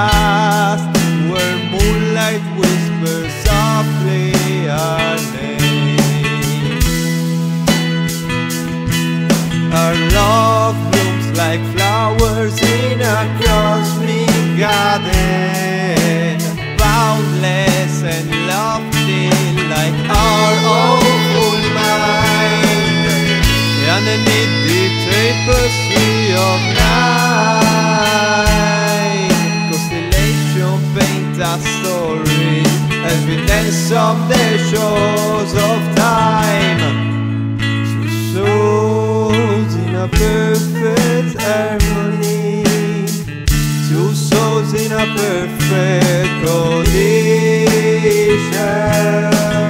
dust, where moonlight whispers softly our name. Our love blooms like flowers in a cosmic garden, boundless and lofty like our awful mind. Underneath the tapestry of night, constellation paint a story as we dance on the shores of time. Two souls in a perfect harmony, two souls in a perfect collision.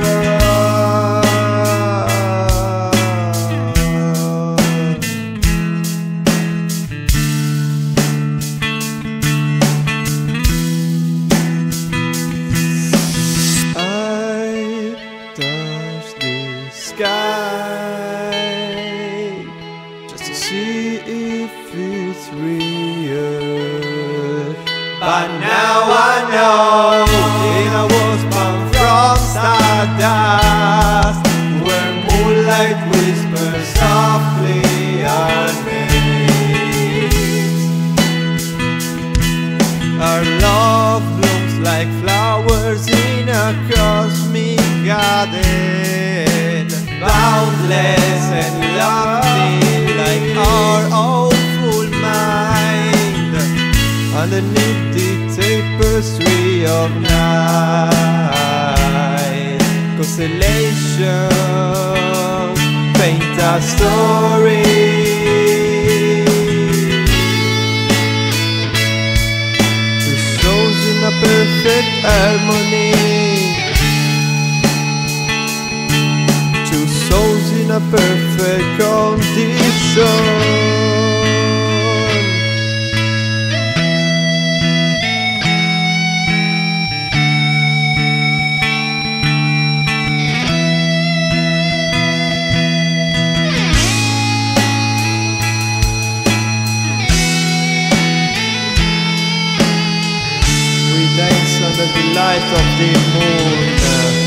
Sky, just to see if it's real. But now I know that I was born from stardust, where moonlight whispers softly our names. Our love blooms like flowers in a cosmic garden, boundless and lofty like our awful mind. Underneath the tapestry of night, constellations paint a story. Two souls in a perfect harmony, souls in a perfect condition. We dance under the light of the moon.